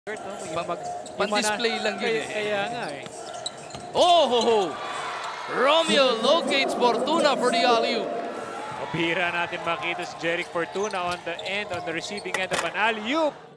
Pan-display lang yun eh. Kaya nga eh. Oh, ho, ho. Romeo locates Fortuna for the alley-oop. Mabihira natin makita si Jeric Fortuna on the receiving end of an alley-oop.